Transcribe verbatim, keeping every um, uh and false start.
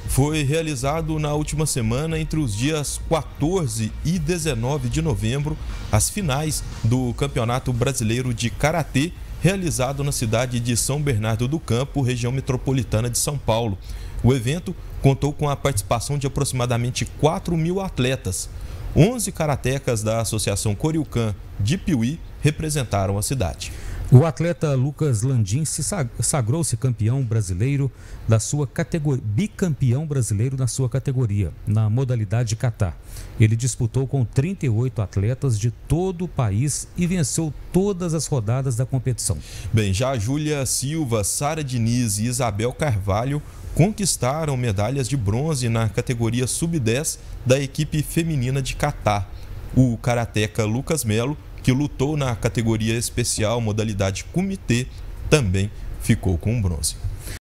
Foi realizado na última semana, entre os dias quatorze e dezenove de novembro, as finais do Campeonato Brasileiro de Karatê, realizado na cidade de São Bernardo do Campo, região metropolitana de São Paulo. O evento contou com a participação de aproximadamente quatro mil atletas. onze karatecas da Associação Coriucan de Piuí representaram a cidade. O atleta Lucas Landim se sagrou-se campeão brasileiro da sua categoria, bicampeão brasileiro na sua categoria, na modalidade kata. Ele disputou com trinta e oito atletas de todo o país e venceu todas as rodadas da competição. Bem, já Júlia Silva, Sara Diniz e Isabel Carvalho conquistaram medalhas de bronze na categoria sub dez da equipe feminina de kata. O karateca Lucas Melo, que lutou na categoria especial modalidade comitê, também ficou com bronze.